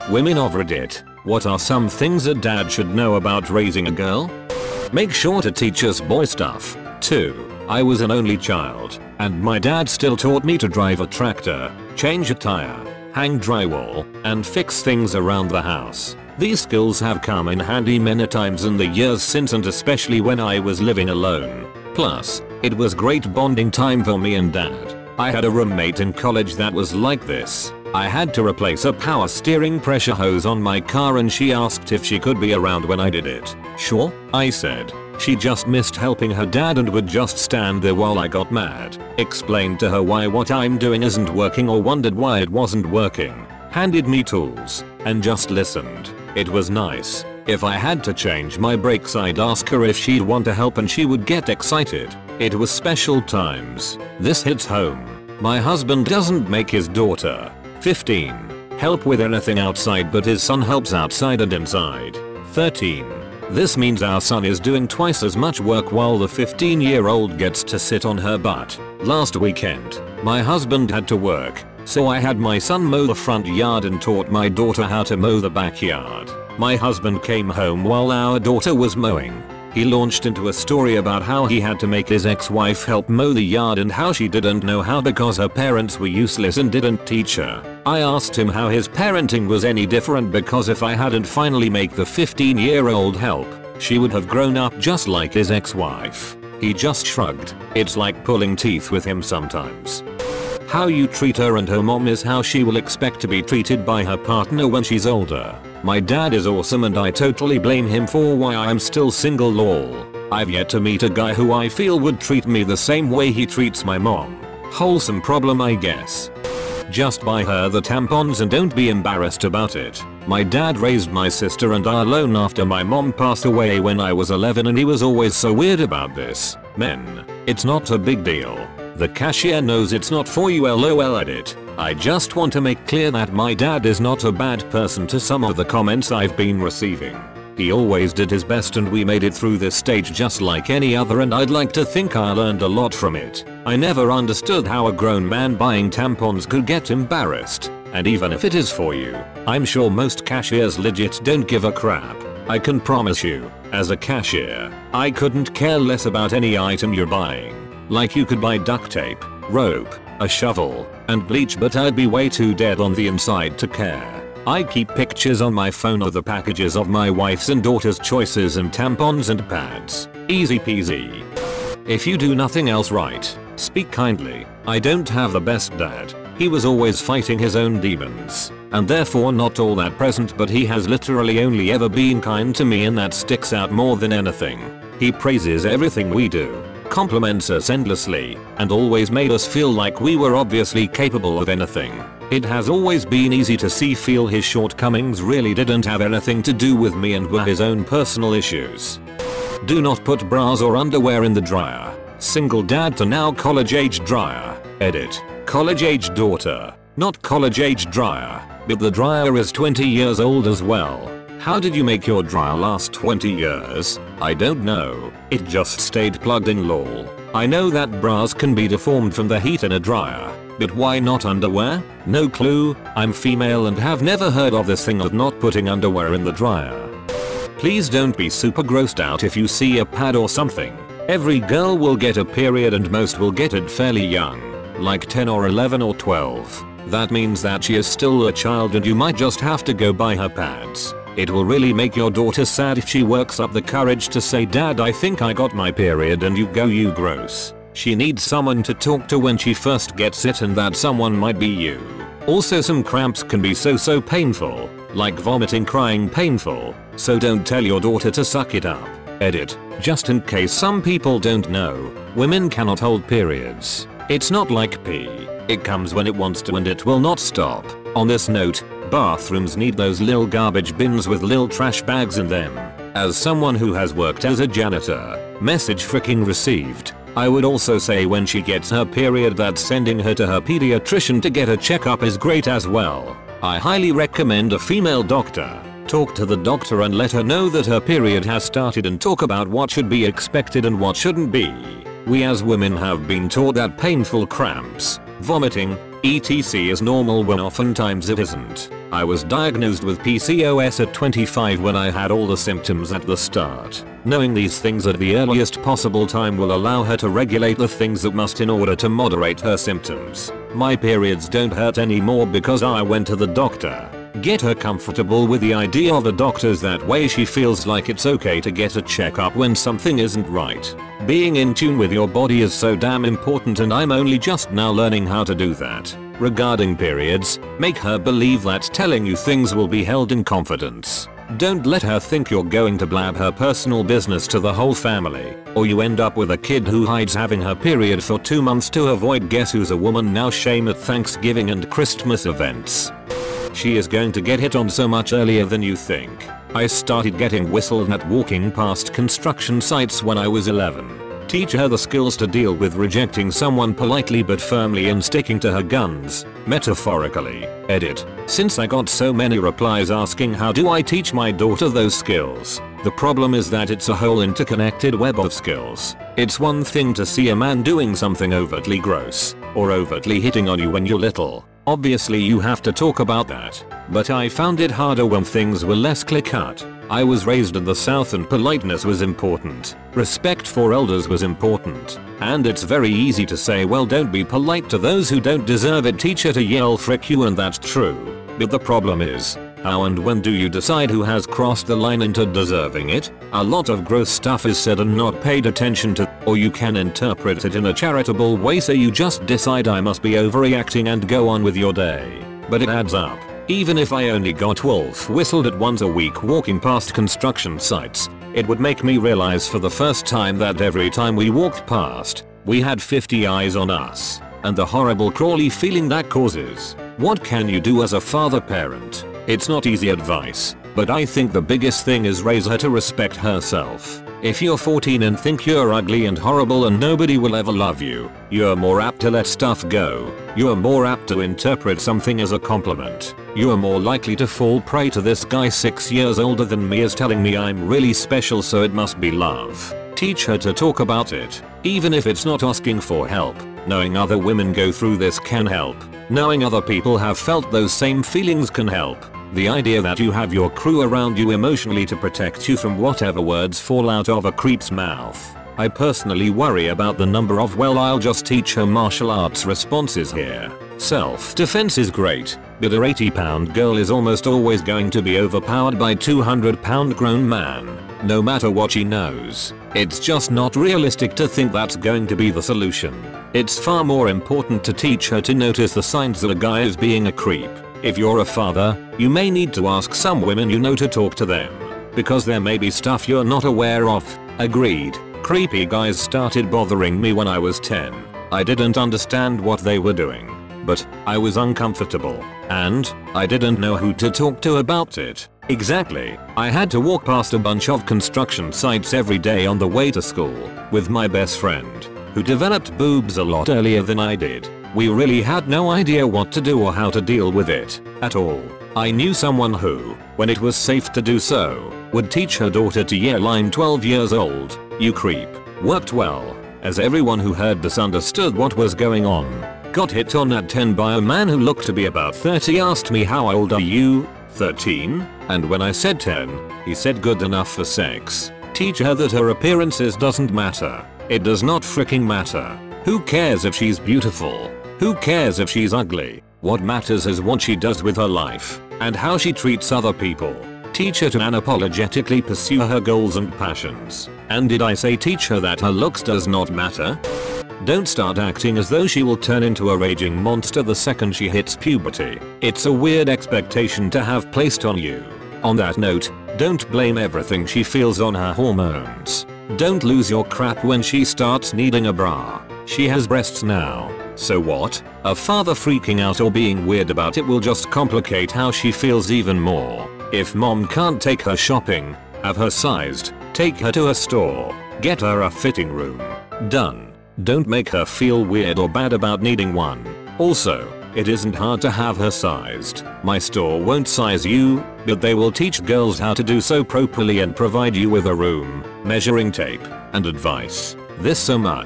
Women of Reddit, what are some things a dad should know about raising a girl? Make sure to teach us boy stuff. 2. I was an only child, and my dad still taught me to drive a tractor, change a tire, hang drywall, and fix things around the house. These skills have come in handy many times in the years since, and especially when I was living alone. Plus, it was great bonding time for me and dad. I had a roommate in college that was like this. I had to replace a power steering pressure hose on my car and she asked if she could be around when I did it. Sure, I said. She just missed helping her dad and would just stand there while I got mad. Explained to her why what I'm doing isn't working or wondered why it wasn't working. Handed me tools and just listened. It was nice. If I had to change my brakes, I'd ask her if she'd want to help and she would get excited. It was special times. This hits home. My husband doesn't make his daughter, 15, help with anything outside, but his son helps outside and inside, 13. This means our son is doing twice as much work while the 15-year-old gets to sit on her butt. Last weekend, my husband had to work, so I had my son mow the front yard and taught my daughter how to mow the backyard. My husband came home while our daughter was mowing. He launched into a story about how he had to make his ex-wife help mow the yard and how she didn't know how because her parents were useless and didn't teach her. I asked him how his parenting was any different because if I hadn't finally make the 15-year-old help, she would have grown up just like his ex-wife. He just shrugged. It's like pulling teeth with him sometimes. How you treat her and her mom is how she will expect to be treated by her partner when she's older. My dad is awesome and I totally blame him for why I'm still single lol. I've yet to meet a guy who I feel would treat me the same way he treats my mom. Wholesome problem, I guess. Just buy her the tampons and don't be embarrassed about it. My dad raised my sister and I alone after my mom passed away when I was 11 and he was always so weird about this. Men, it's not a big deal. The cashier knows it's not for you lol edit. I just want to make clear that my dad is not a bad person to some of the comments I've been receiving. He always did his best and we made it through this stage just like any other, and I'd like to think I learned a lot from it. I never understood how a grown man buying tampons could get embarrassed. And even if it is for you, I'm sure most cashiers legit don't give a crap. I can promise you, as a cashier, I couldn't care less about any item you're buying. Like you could buy duct tape, rope, a shovel, and bleach, but I'd be way too dead on the inside to care. I keep pictures on my phone of the packages of my wife's and daughter's choices and tampons and pads. Easy peasy. If you do nothing else right, speak kindly. I don't have the best dad. He was always fighting his own demons, and therefore not all that present, but he has literally only ever been kind to me, and that sticks out more than anything. He praises everything we do, compliments us endlessly, and always made us feel like we were obviously capable of anything. It has always been easy to feel his shortcomings really didn't have anything to do with me and were his own personal issues. Do not put bras or underwear in the dryer. Single dad to now college age dryer. Edit. College age daughter, not college age dryer, but the dryer is 20 years old as well. How did you make your dryer last 20 years? I don't know. It just stayed plugged in lol. I know that bras can be deformed from the heat in a dryer, but why not underwear? No clue. I'm female and have never heard of this thing of not putting underwear in the dryer. Please don't be super grossed out if you see a pad or something. Every girl will get a period and most will get it fairly young, like 10 or 11 or 12. That means that she is still a child and you might just have to go buy her pads. It will really make your daughter sad if she works up the courage to say, "Dad, I think I got my period," and you go, "You gross." She needs someone to talk to when she first gets it, and that someone might be you. Also, some cramps can be so painful, like vomiting, crying painful, so don't tell your daughter to suck it up. Edit. Just in case some people don't know, women cannot hold periods. It's not like pee. It comes when it wants to and it will not stop. On this note, bathrooms need those lil garbage bins with lil trash bags in them. As someone who has worked as a janitor, message freaking received. I would also say when she gets her period that sending her to her pediatrician to get a checkup is great as well. I highly recommend a female doctor. Talk to the doctor and let her know that her period has started and talk about what should be expected and what shouldn't be. We as women have been taught that painful cramps, vomiting, etc. is normal when oftentimes it isn't. I was diagnosed with PCOS at 25 when I had all the symptoms at the start. Knowing these things at the earliest possible time will allow her to regulate the things that must in order to moderate her symptoms. My periods don't hurt anymore because I went to the doctor. Get her comfortable with the idea of the doctors, that way she feels like it's okay to get a checkup when something isn't right. Being in tune with your body is so damn important, and I'm only just now learning how to do that. Regarding periods, make her believe that telling you things will be held in confidence. Don't let her think you're going to blab her personal business to the whole family, or you end up with a kid who hides having her period for 2 months to avoid Guess Who's a Woman Now shame at Thanksgiving and Christmas events. She is going to get hit on so much earlier than you think. I started getting whistled at walking past construction sites when I was 11. Teach her the skills to deal with rejecting someone politely but firmly and sticking to her guns, metaphorically. Edit. Since I got so many replies asking how do I teach my daughter those skills, the problem is that it's a whole interconnected web of skills. It's one thing to see a man doing something overtly gross, or overtly hitting on you when you're little. Obviously you have to talk about that, but I found it harder when things were less clear-cut. I was raised in the South and politeness was important. Respect for elders was important. And it's very easy to say, well, don't be polite to those who don't deserve it. Teach her to yell frick you, and that's true. But the problem is, how and when do you decide who has crossed the line into deserving it? A lot of gross stuff is said and not paid attention to, or you can interpret it in a charitable way, so you just decide I must be overreacting and go on with your day. But it adds up. Even if I only got wolf whistled at once a week walking past construction sites, it would make me realize for the first time that every time we walked past, we had 50 eyes on us, and the horrible crawly feeling that causes. What can you do as a father parent? It's not easy advice, but I think the biggest thing is raise her to respect herself. If you're 14 and think you're ugly and horrible and nobody will ever love you, you're more apt to let stuff go. You're more apt to interpret something as a compliment. You're more likely to fall prey to this guy 6 years older than me is telling me I'm really special, so it must be love. Teach her to talk about it, even if it's not asking for help. Knowing other women go through this can help. Knowing other people have felt those same feelings can help. The idea that you have your crew around you emotionally to protect you from whatever words fall out of a creep's mouth. I personally worry about the number of well, I'll just teach her martial arts responses here. Self-defense is great, but a 80-pound girl is almost always going to be overpowered by a 200-pound grown man, no matter what she knows. It's just not realistic to think that's going to be the solution. It's far more important to teach her to notice the signs that a guy is being a creep. If you're a father, you may need to ask some women you know to talk to them, because there may be stuff you're not aware of. Agreed. Creepy guys started bothering me when I was 10. I didn't understand what they were doing, but I was uncomfortable, and I didn't know who to talk to about it. Exactly. I had to walk past a bunch of construction sites every day on the way to school with my best friend, who developed boobs a lot earlier than I did. We really had no idea what to do or how to deal with it at all. I knew someone who, when it was safe to do so, would teach her daughter to yell, I'm 12 years old, you creep. Worked well, as everyone who heard this understood what was going on. Got hit on at 10 by a man who looked to be about 30, asked me how old are you? 13? And when I said 10, he said good enough for sex. Teach her that her appearances doesn't matter. It does not freaking matter. Who cares if she's beautiful? Who cares if she's ugly? What matters is what she does with her life, and how she treats other people. Teach her to unapologetically pursue her goals and passions. And did I say teach her that her looks does not matter? Don't start acting as though she will turn into a raging monster the second she hits puberty. It's a weird expectation to have placed on you. On that note, don't blame everything she feels on her hormones. Don't lose your crap when she starts needing a bra. She has breasts now. So what? A father freaking out or being weird about it will just complicate how she feels even more. If mom can't take her shopping, have her sized, take her to a store, get her a fitting room. Done. Don't make her feel weird or bad about needing one. Also, it isn't hard to have her sized. My store won't size you, but they will teach girls how to do so properly and provide you with a room, measuring tape, and advice. This so much.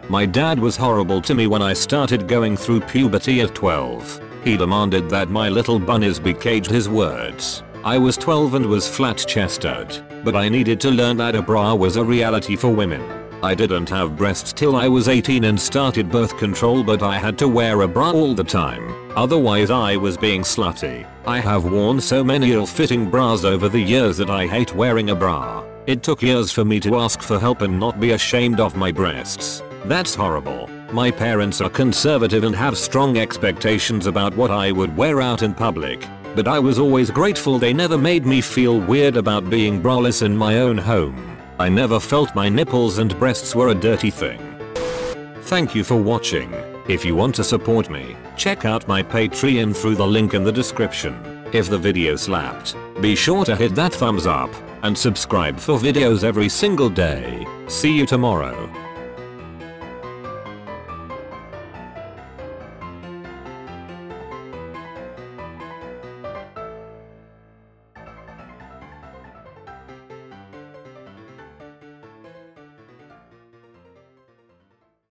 My dad was horrible to me when I started going through puberty at 12. He demanded that my little bunnies be caged, his words. I was 12 and was flat-chested, but I needed to learn that a bra was a reality for women. I didn't have breasts till I was 18 and started birth control, but I had to wear a bra all the time, otherwise I was being slutty. I have worn so many ill-fitting bras over the years that I hate wearing a bra. It took years for me to ask for help and not be ashamed of my breasts. That's horrible. My parents are conservative and have strong expectations about what I would wear out in public, but I was always grateful they never made me feel weird about being braless in my own home. I never felt my nipples and breasts were a dirty thing. Thank you for watching. If you want to support me, check out my Patreon through the link in the description. If the video slapped, be sure to hit that thumbs up and subscribe for videos every single day. See you tomorrow.